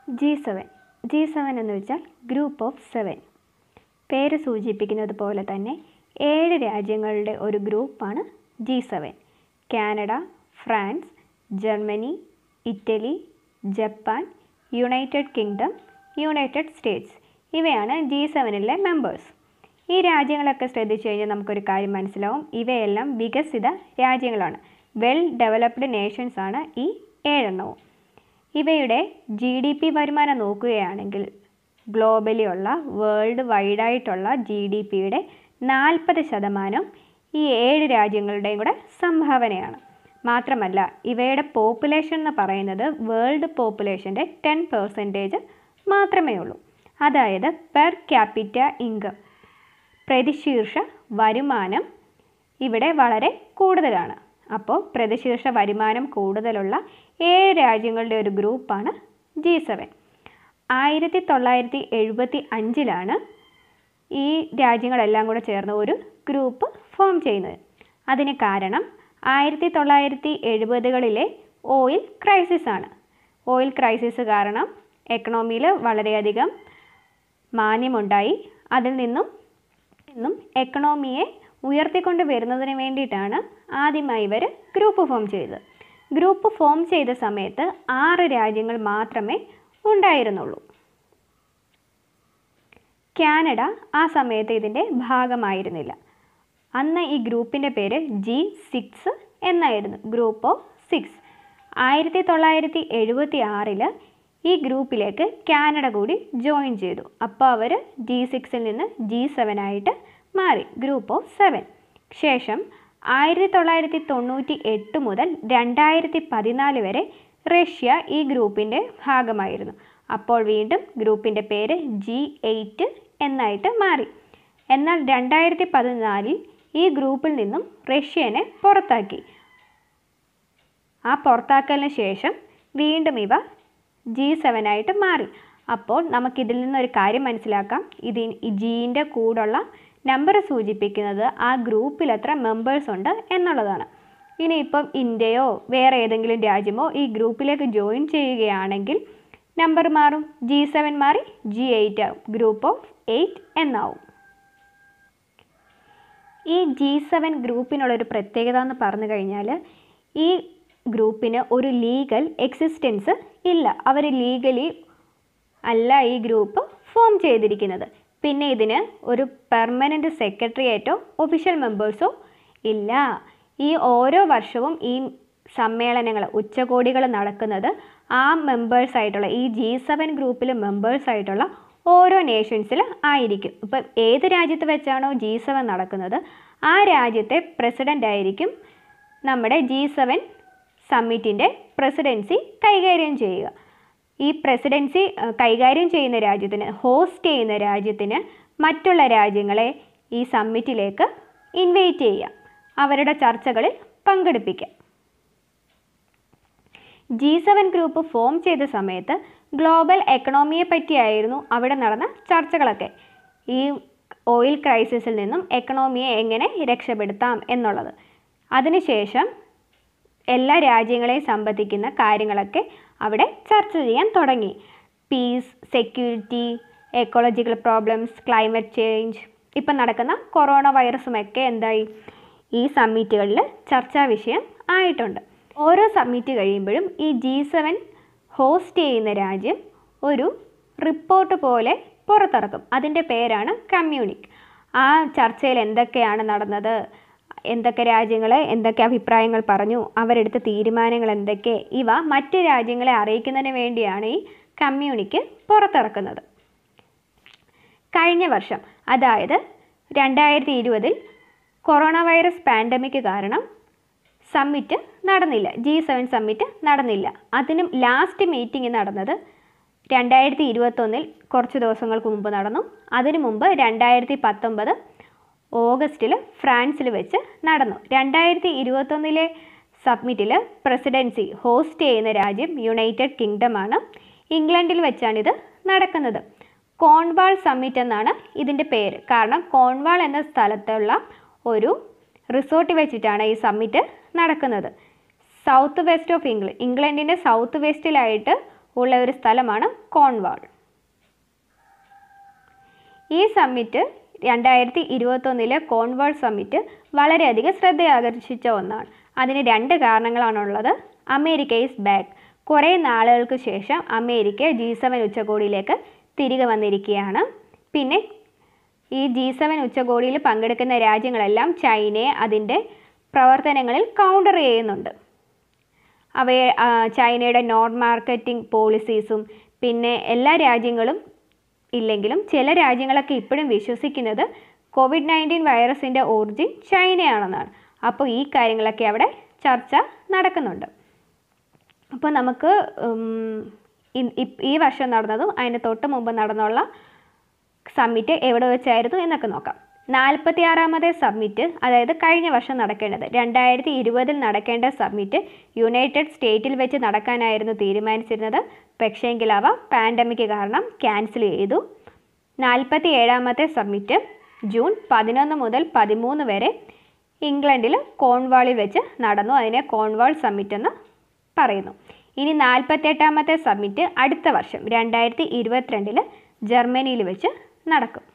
G7. G7 എന്ന് വെച്ചാൽ group of 7. പേര് സൂചിപ്പിക്കുന്നത് പോലെ തന്നെ 7 രാജ്യങ്ങളുടെ ഒരു ഗ്രൂപ്പാണ് G7. Canada, France, Germany, Italy, Japan, United Kingdom, United States ഇവയാണ് G7ലെ മെമ്പേഴ്സ്. ഈ രാജ്യങ്ങളൊക്കെ ശ്രദ്ധിച്ചു കഴിഞ്ഞാൽ നമുക്കൊരു കാര്യം മനസ്സിലാവും. ഇവയെല്ലാം വികസിത രാജ്യങ്ങളാണ്. വെൽ ഡെവലപ്ഡ് നേഷൻസ് ആണ് ഈ 7 എണ്ണവും. ഇവയുടെ GDP വരുമാനം നോക്കുകയാണെങ്കിൽ ഗ്ലോബലി ഉള്ള വേൾഡ് വൈഡായിട്ടുള്ള GDPയുടെ 40% ഈ 7 രാജ്യങ്ങളുടെയും കൂടെ സംഭാവനയാണ്. മാത്രമല്ല ഇവയുടെ പോപ്പുലേഷൻ എന്ന് പറയുന്നത് വേൾഡ് പോപ്പുലേഷൻ്റെ 10% മാത്രമേ ഉള്ളൂ. അതായത് പെർ ക്യാപിറ്റ ഇൻകം പ്രതിശീർഷ വരുമാനം ഇവിടെ വളരെ കൂടുതലാണ്. അപ്പോൾ പ്രതിശീർഷ വരുമാനം കൂടുതലുള്ള 7 രാജ്യങ്ങളുടെ ഒരു ഗ്രൂപ്പാണ് G7. 1975 ഈ രാജ്യങ്ങളെല്ലാം കൂടെ ചേർന്ന് ഒരു ഗ്രൂപ്പ് ഫോം ചെയ്യുന്നത്. അതിന് കാരണം 1970കളിലെ ഓയിൽ ക്രൈസിസ് ആണ്. ഓയിൽ ക്രൈസിസ് കാരണം എക്കണോമിയിൽ വളരെയധികം മാന്ദ്യമുണ്ടായി. അതിൽ നിന്നും എക്കണോമിയെ ഉയർത്തിക്കൊണ്ട് വരുന്നതിന് വേണ്ടിയിട്ടാണ് ആദ്യമായി ഇവർ ഗ്രൂപ്പ് ഫോം ചെയ്തത്. ഗ്രൂപ്പ് ഫോം ചെയ്ത സമയത്ത് 6 രാജ്യങ്ങൾ മാത്രമേ ഉണ്ടായിരുന്നുള്ളൂ. കാനഡ ആ സമയത്ത് ഇതിൻ്റെ ഭാഗമായിരുന്നില്ല. അന്ന് ഈ ഗ്രൂപ്പിൻ്റെ പേര് G6 എന്നായിരുന്നു, ഗ്രൂപ്പ് ഓഫ് 6. 1976 ഈ ഗ്രൂപ്പിലേക്ക് കാനഡ കൂടി ജോയിൻ ചെയ്തു. അപ്പോൾ അവർ G6ൽ നിന്ന് G7 ആയിട്ട് മാറി, ഗ്രൂപ്പ് ഓഫ് 7. ശേഷം 1998 മുതൽ 2014 വരെ റഷ്യ ഈ ഗ്രൂപ്പിൻ്റെ ഭാഗമായിരുന്നു. അപ്പോൾ വീണ്ടും ഗ്രൂപ്പിൻ്റെ പേര് G8 എന്നായിട്ട് മാറി. എന്നാൽ 2014 ഈ ഗ്രൂപ്പിൽ നിന്നും റഷ്യനെ പുറത്താക്കി. ആ പുറത്താക്കലിന് ശേഷം വീണ്ടും ഇവ G7 ആയിട്ട് മാറി. അപ്പോൾ നമുക്കിതിൽ നിന്നൊരു കാര്യം മനസ്സിലാക്കാം. ജീൻ്റെ കൂടുള്ള നമ്പർ സൂചിപ്പിക്കുന്നത് ആ ഗ്രൂപ്പിൽ എത്ര മെമ്പേഴ്സ് ഉണ്ട് എന്നുള്ളതാണ്. ഇനിയിപ്പം ഇന്ത്യയോ വേറെ ഏതെങ്കിലും രാജ്യമോ ഈ ഗ്രൂപ്പിലേക്ക് ജോയിൻ ചെയ്യുകയാണെങ്കിൽ നമ്പർ മാറും. G7 മാറി G8 ആവും, ഗ്രൂപ്പ് ഓഫ് 8 എന്നാവും. ഈ G7 ഗ്രൂപ്പിനുള്ളൊരു പ്രത്യേകത എന്ന് പറഞ്ഞു കഴിഞ്ഞാൽ ഈ ഗ്രൂപ്പിന് ഒരു ലീഗൽ എക്സിസ്റ്റൻസ് ഇല്ല. അവർ ലീഗലി അല്ല ഈ ഗ്രൂപ്പ് ഫോം ചെയ്തിരിക്കുന്നത്. പിന്നെ ഇതിന് ഒരു പെർമനൻറ്റ് സെക്രട്ടറിയേറ്റോ ഒഫീഷ്യൽ മെമ്പേഴ്സോ ഇല്ല. ഈ ഓരോ വർഷവും ഈ സമ്മേളനങ്ങൾ ഉച്ചകോടികൾ നടക്കുന്നത് ആ മെമ്പേഴ്സായിട്ടുള്ള ഈ G7 ഗ്രൂപ്പിൽ മെമ്പേഴ്സായിട്ടുള്ള ഓരോ നേഷൻസിൽ ആയിരിക്കും. ഇപ്പം ഏത് രാജ്യത്ത് വെച്ചാണോ G7 നടക്കുന്നത് ആ രാജ്യത്തെ പ്രസിഡൻ്റ് ആയിരിക്കും നമ്മുടെ G7 സമ്മിറ്റിൻ്റെ പ്രസിഡൻസി കൈകാര്യം ചെയ്യുക. ഈ പ്രസിഡൻസി കൈകാര്യം ചെയ്യുന്ന രാജ്യത്തിന്, ഹോസ്റ്റ് ചെയ്യുന്ന രാജ്യത്തിന് മറ്റുള്ള രാജ്യങ്ങളെ ഈ സമ്മിറ്റിലേക്ക് ഇൻവൈറ്റ് ചെയ്യുക, അവരുടെ ചർച്ചകളിൽ പങ്കെടുപ്പിക്കുക. G7 ഗ്രൂപ്പ് ഫോം ചെയ്ത സമയത്ത് ഗ്ലോബൽ എക്കണോമിയെ പറ്റിയായിരുന്നു അവിടെ നടന്ന ചർച്ചകളൊക്കെ. ഈ ഓയിൽ ക്രൈസിസിൽ നിന്നും എക്കണോമിയെ എങ്ങനെ രക്ഷപ്പെടുത്താം എന്നുള്ളത്. അതിനുശേഷം എല്ലാ രാജ്യങ്ങളെയും സംബന്ധിക്കുന്ന കാര്യങ്ങളൊക്കെ അവിടെ ചർച്ച ചെയ്യാൻ തുടങ്ങി. Peace, security, ecological problems, climate change, ഇപ്പം നടക്കുന്ന കൊറോണ വൈറസുമൊക്കെ എന്തായി ഈ സമ്മിറ്റുകളിൽ ചർച്ചാ വിഷയം ആയിട്ടുണ്ട്. ഓരോ സമ്മിറ്റ് കഴിയുമ്പോഴും ഈ G7 ഹോസ്റ്റ് ചെയ്യുന്ന രാജ്യം ഒരു റിപ്പോർട്ട് പോലെ പുറത്തിറക്കും. അതിൻ്റെ പേരാണ് കമ്മ്യൂണിക്. ആ ചർച്ചയിൽ എന്തൊക്കെയാണ് നടന്നത്, എന്തൊക്കെ രാജ്യങ്ങൾ എന്തൊക്കെ അഭിപ്രായങ്ങൾ പറഞ്ഞു, അവരെടുത്ത തീരുമാനങ്ങൾ എന്തൊക്കെ, ഇവ മറ്റ് രാജ്യങ്ങളെ അറിയിക്കുന്നതിന് വേണ്ടിയാണ് ഈ കമ്മ്യൂണിക്ക് പുറത്തിറക്കുന്നത്. കഴിഞ്ഞ വർഷം അതായത് 2020 കൊറോണ വൈറസ് പാൻഡമിക് കാരണം സമ്മിറ്റ് നടന്നില്ല, G7 സമ്മിറ്റ് നടന്നില്ല. അതിനും ലാസ്റ്റ് മീറ്റിംഗ് നടന്നത് 2021 കുറച്ച് ദിവസങ്ങൾക്ക് മുമ്പ് നടന്നു. അതിനു മുമ്പ് 2019 ഓഗസ്റ്റിൽ ഫ്രാൻസിൽ വെച്ച് നടന്നു. 2021 സബ്മിറ്റിൽ പ്രസിഡൻസി ഹോസ്റ്റ് ചെയ്യുന്ന രാജ്യം യുണൈറ്റഡ് കിങ്ഡമാണ്. ഇംഗ്ലണ്ടിൽ വെച്ചാണിത് നടക്കുന്നത്. കോൺവാൾ സമ്മിറ്റ് എന്നാണ് ഇതിൻ്റെ പേര്. കാരണം കോൺവാൾ എന്ന സ്ഥലത്തുള്ള ഒരു റിസോർട്ട് വെച്ചിട്ടാണ് ഈ സമ്മിറ്റ് നടക്കുന്നത്. സൗത്ത് വെസ്റ്റ് ഓഫ് ഇംഗ്ലണ്ടിൻ്റെ സൗത്ത് വെസ്റ്റിലായിട്ട് ഉള്ള ഒരു സ്ഥലമാണ് കോൺവാൾ. ഈ സമ്മിറ്റ് 2021 കോൺവാൾ സമ്മിറ്റ് വളരെയധികം ശ്രദ്ധയാകർഷിച്ച ഒന്നാണ്. അതിന് 2 കാരണങ്ങളാണുള്ളത്. America is back. കുറേ നാളുകൾക്ക് ശേഷം അമേരിക്ക G7 ഉച്ചകോടിയിലേക്ക് തിരികെ വന്നിരിക്കുകയാണ്. പിന്നെ ഈ G7 ഉച്ചകോടിയിൽ പങ്കെടുക്കുന്ന രാജ്യങ്ങളെല്ലാം ചൈനയെ അതിൻ്റെ പ്രവർത്തനങ്ങളിൽ കൗണ്ടർ ചെയ്യുന്നുണ്ട്. ചൈനയുടെ നോൺ മാർക്കറ്റിംഗ് പോളിസീസും പിന്നെ എല്ലാ രാജ്യങ്ങളും ഇല്ലെങ്കിലും ചില രാജ്യങ്ങളൊക്കെ ഇപ്പോഴും വിശ്വസിക്കുന്നത് COVID-19 വൈറസിൻ്റെ ഒറിജിൻ ചൈനയാണെന്നാണ്. അപ്പോൾ ഈ കാര്യങ്ങളൊക്കെ അവിടെ ചർച്ച നടക്കുന്നുണ്ട്. അപ്പോൾ നമുക്ക് ഈ വർഷം നടന്നതും അതിന് തൊട്ട് മുമ്പ് നടന്നുള്ള സമ്മിറ്റ് എവിടെ വെച്ചായിരുന്നു എന്നൊക്കെ നോക്കാം. 46ാമത്തെ സമ്മിറ്റ്, അതായത് കഴിഞ്ഞ വർഷം നടക്കേണ്ടത് 2020 നടക്കേണ്ട സമ്മിറ്റ് യുണൈറ്റഡ് സ്റ്റേറ്റിൽ വെച്ച് നടക്കാനായിരുന്നു തീരുമാനിച്ചിരുന്നത്. പക്ഷേങ്കിൽ അവ പാൻഡമിക് കാരണം ക്യാൻസൽ ചെയ്തു. 47ാമത്തെ സമ്മിറ്റ് ജൂൺ 11 മുതൽ 13 വരെ ഇംഗ്ലണ്ടിൽ കോൺവാളിൽ വെച്ച് നടന്നു. അതിനെ കോൺവാൾ സമ്മിറ്റ് എന്ന് പറയുന്നു. ഇനി 48ാമത്തെ സമ്മിറ്റ് അടുത്ത വർഷം 2022 ജർമ്മനിയിൽ വെച്ച് നടക്കും.